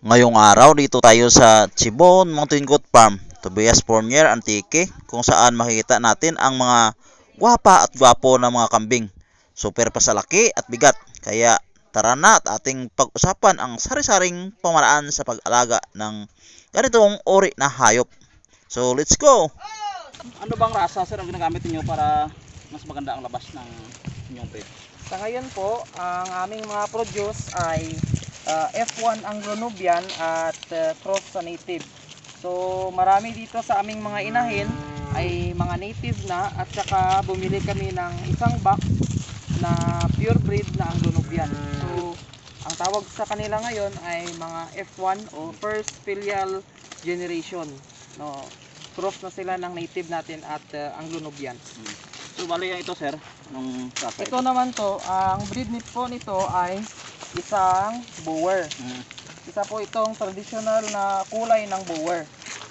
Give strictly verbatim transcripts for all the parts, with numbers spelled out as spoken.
Ngayong araw dito tayo sa Chibon Mountain Goat Farm, Tobias Fournier, Antique, kung saan makikita natin ang mga gwapa at gwapo ng mga kambing. Super pasalaki at bigat. Kaya tara na at ating pag-usapan ang sari-saring pamaraan sa pag-alaga ng ganitong uri na hayop. So let's go! Ano bang rasa sir ang ginagamit niyo para mas maganda ang labas ng inyong breed? Sa ngayon po, ang aming mga produce ay uh, F one Anglo-Nubian at uh, cross sa native. So marami dito sa aming mga inahin ay mga native na, at saka bumili kami ng isang box na pure breed na Anglo-Nubian. So ang tawag sa kanila ngayon ay mga F one o first filial generation. No, cross na sila ng native natin at uh, Anglo-Nubian. Hmm. So bali ito sir, anong rasa Ito naman to, ang breed nito po nito ay isang boer. Hmm. Isa po itong traditional na kulay ng boer.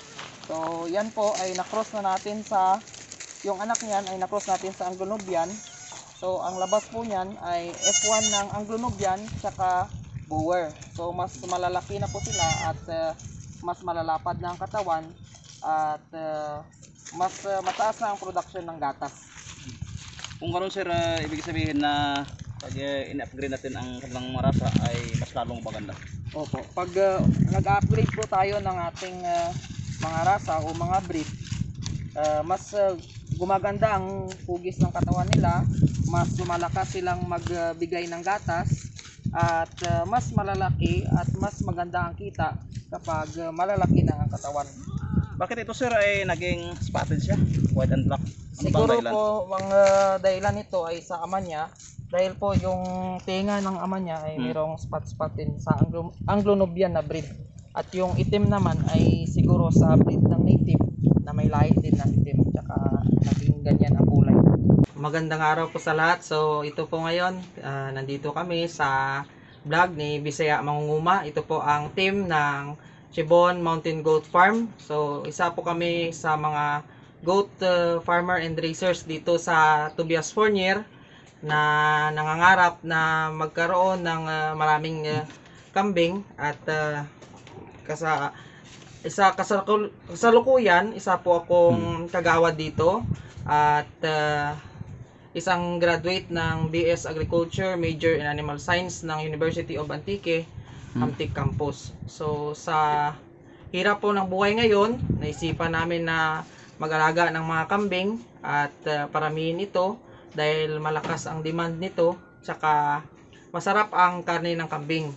So yan po ay na-cross na natin sa, yung anak niyan ay na-cross natin sa Anglo-Nubian. So ang labas po niyan ay F one ng Anglo-Nubian saka boer. So mas malalaki na po sila at uh, mas malalapad na ang katawan at uh, mas uh, mataas na ang production ng gatas. Kung ganoon sir, uh, ibig sabihin na pag uh, in-upgrade natin ang kanilang mga rasa ay mas lalong maganda. Opo, pag uh, nag-upgrade po tayo ng ating uh, mga rasa o mga breed, uh, mas uh, gumaganda ang hugis ng katawan nila, mas lumalakas silang magbigay ng gatas, at uh, mas malalaki at mas maganda ang kita kapag uh, malalaki na ang katawan. Bakit ito sir ay naging spotted siya? White and black? Ano bang Siguro dahilan? po ang uh, dahilan nito ay sa ama niya, dahil po yung tinga ng ama niya ay Hmm. mayroong spot-spot din sa Anglo Anglo-Nubian na breed. At yung itim naman ay siguro sa breed ng native na may lahi din na itim, tsaka naging ganyan ang kulay. Magandang araw po sa lahat. So ito po ngayon, uh, nandito kami sa vlog ni Bisaya Mangunguma. Ito po ang team ng Chibon Mountain Goat Farm. So isa po kami sa mga goat uh, farmer and racers dito sa Tobias Fournier na nangangarap na magkaroon ng uh, maraming uh, kambing at uh, kasa isa kasakul, kasalukuyan isa po akong kagawad dito at uh, isang graduate ng B S Agriculture, major in Animal Science ng University of Antique, Antique Campus. So sa hirap po ng buhay ngayon, naisipan namin na mag-alaga ng mga kambing at uh, paramihin ito dahil malakas ang demand nito, tsaka masarap ang karne ng kambing.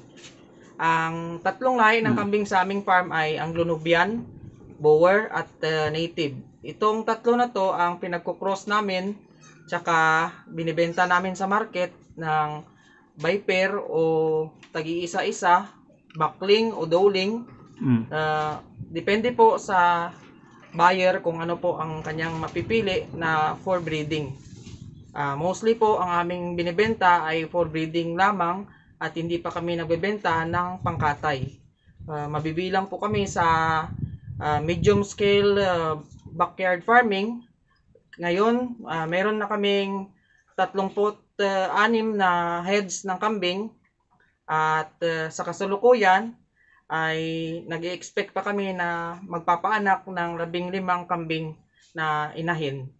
Ang tatlong lahi ng kambing sa aming farm ay Anglo-Nubian, boer at uh, native. Itong tatlo na to ang pinagko-cross namin, tsaka binibenta namin sa market ng by pair o tagi-isa-isa, buckling o doling. Hmm. Uh, depende po sa buyer kung ano po ang kanyang mapipili na for breeding. Uh, mostly po ang aming binibenta ay for breeding lamang at hindi pa kami nagbebenta ng pangkatay. Uh, mabibilang po kami sa uh, medium scale uh, backyard farming. Ngayon, uh, meron na kaming tatlumpu't anim na heads ng kambing at uh, sa kasalukuyan ay nag-i-expect pa kami na magpapaanak ng labing limang kambing na inahin.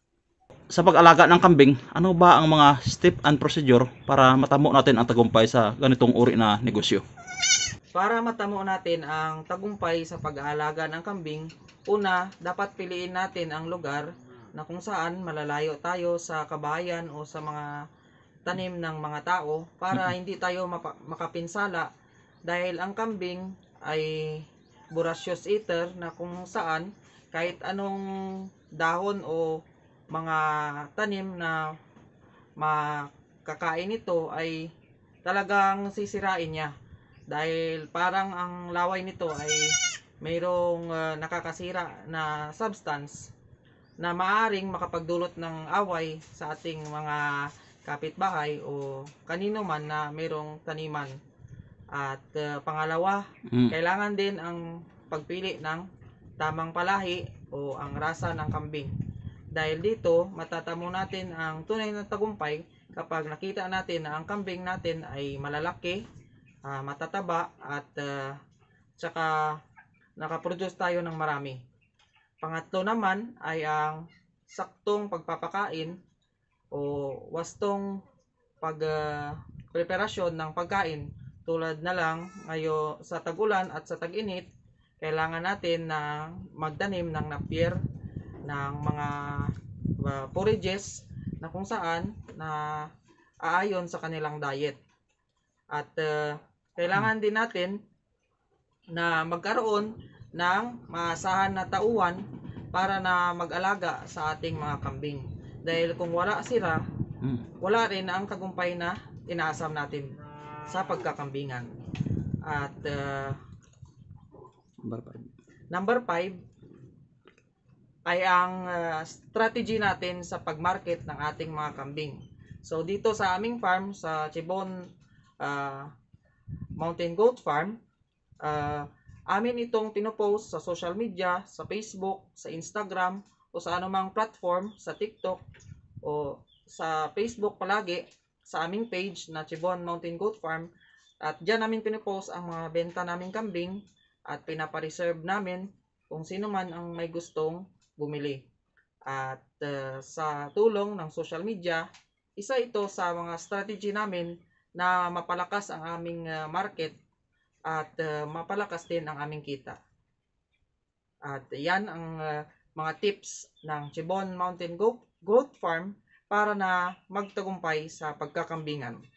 Sa pag-alaga ng kambing, ano ba ang mga step and procedure para matamo natin ang tagumpay sa ganitong uri na negosyo? Para matamo natin ang tagumpay sa pag-aalaga ng kambing, una, dapat piliin natin ang lugar na kung saan malalayo tayo sa kabahayan o sa mga tanim ng mga tao para hindi tayo makapinsala, dahil ang kambing ay voracious eater na kung saan kahit anong dahon o mga tanim na makakain ito ay talagang sisirain niya, dahil parang ang laway nito ay mayroong uh, nakakasira na substance na maaring makapagdulot ng away sa ating mga kapitbahay o kanino man na mayroong taniman. At uh, pangalawa, Mm. kailangan din ang pagpili ng tamang palahi o ang rasa ng kambing. Dahil dito, matatamo natin ang tunay na tagumpay kapag nakita natin na ang kambing natin ay malalaki, uh, matataba at uh, tsaka nakaproduce tayo ng marami. Pangatlo naman ay ang saktong pagpapakain o wastong pag uh, preparasyon ng pagkain, tulad na lang ngayon sa tag-ulan at sa tag-init, kailangan natin na magtanim ng napier, ng mga uh, forages na kung saan na aayon sa kanilang diet. At uh, kailangan din natin na magkaroon ng maasahan na tauhan para na mag-alaga sa ating mga kambing. Dahil kung wala sila, wala rin ang tagumpay na inaasam natin sa pagkakambingan. At uh, Number five. number five ay ang uh, strategy natin sa pag-market ng ating mga kambing. So dito sa aming farm, sa Chibon uh, Mountain Goat Farm, uh, amin itong pinopost sa social media, sa Facebook, sa Instagram, o sa anumang platform, sa TikTok, o sa Facebook palagi, sa aming page na Chibon Mountain Goat Farm. At dyan namin pinopost ang mga benta naming kambing at pinapareserve namin kung sino man ang may gustong bumili. At uh, sa tulong ng social media, isa ito sa mga strategy namin na mapalakas ang aming uh, market at uh, mapalakas din ang aming kita. At yan ang uh, mga tips ng Chibon Mountain Goat, Goat Farm para na magtagumpay sa pagkakambingan.